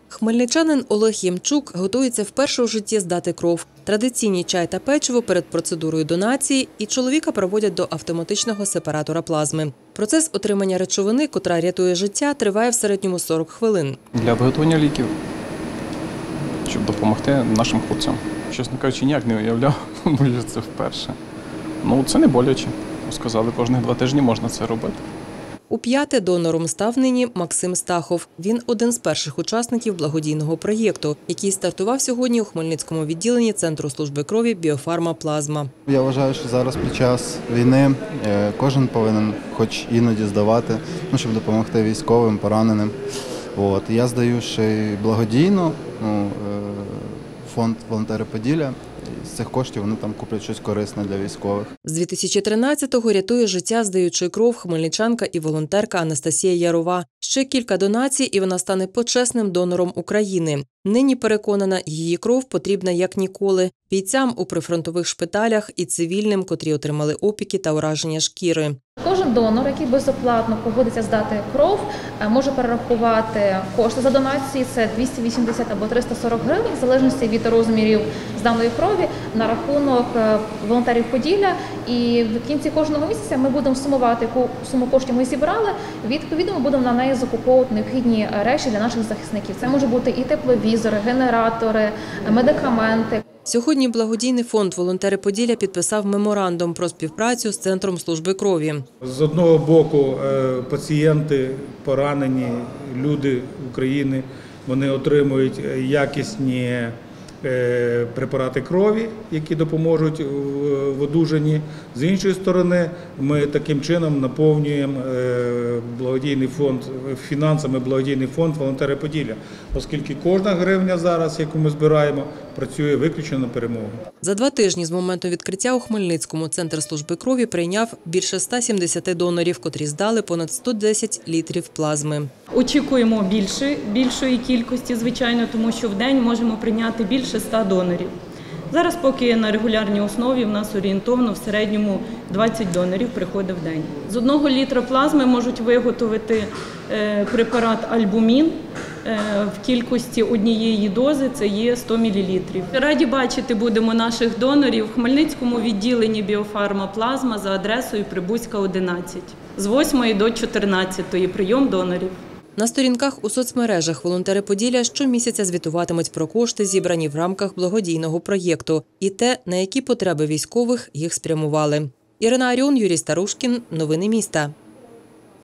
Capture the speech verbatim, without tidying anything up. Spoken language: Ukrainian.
Хмельничанин Олег Ємчук готується вперше у житті здати кров. Традиційні чай та печиво перед процедурою донації і чоловіка проводять до автоматичного сепаратора плазми. Процес отримання речовини, котра рятує життя, триває в середньому сорок хвилин. Для виготовлення ліків, щоб допомогти нашим хлопцям. Чесно кажучи, ніяк не уявляв, бо це вперше. Ну, це не боляче. Сказали, кожних два тижні можна це робити. У п'яте донором став нині Максим Стахов. Він один з перших учасників благодійного проєкту, який стартував сьогодні у Хмельницькому відділенні Центру служби крові «Біофарма Плазма». Я вважаю, що зараз під час війни кожен повинен хоч іноді здавати, ну, щоб допомогти військовим, пораненим. От. Я здаю ще й благодійно, ну, фонд «Волонтери Поділля». З цих коштів вони там куплять щось корисне для військових. З дві тисячі тринадцятого рятує життя, здаючи кров, хмельничанка і волонтерка Анастасія Ярова. Ще кілька донацій, і вона стане почесним донором України. Нині переконана, її кров потрібна як ніколи – бійцям у прифронтових шпиталях і цивільним, котрі отримали опіки та ураження шкіри. Кожен донор, який безоплатно погодиться здати кров, може перерахувати кошти за донації – це двісті вісімдесят або триста сорок гривень, в залежності від розмірів зданої крові, на рахунок волонтерів Поділля. І в кінці кожного місяця ми будемо сумувати, яку суму коштів ми зібрали, відповідно ми будемо на неї закуповувати необхідні речі для наших захисників. Це може бути і тепловізори, генератори, медикаменти. Сьогодні благодійний фонд «Волонтери Поділля» підписав меморандум про співпрацю з Центром служби крові. З одного боку, пацієнти, поранені люди України, вони отримують якісні препарати крові, які допоможуть в одужанні. З іншої сторони, ми таким чином наповнюємо благодійний фонд, фінансами благодійний фонд «Волонтери Поділля», оскільки кожна гривня зараз, яку ми збираємо, працює виключно на перемогу. За два тижні з моменту відкриття у Хмельницькому Центр служби крові прийняв більше ста сімдесяти донорів, котрі здали понад сто десять літрів плазми. Очікуємо більше, більшої кількості, звичайно, тому що в день можемо прийняти більше ста донорів. Зараз поки на регулярній основі в нас орієнтовно в середньому двадцять донорів приходить в день. З одного літра плазми можуть виготовити препарат альбумін в кількості однієї дози, це є сто мілілітрів. Раді бачити будемо наших донорів в Хмельницькому відділенні «Біофарма Плазма» за адресою Прибузька, одинадцять. З восьмої до чотирнадцятої прийом донорів. На сторінках у соцмережах «Волонтери Поділля» щомісяця звітуватимуть про кошти, зібрані в рамках благодійного проєкту, і те, на які потреби військових їх спрямували. Ірина Аріон, Юрій Старушкін. Новини міста.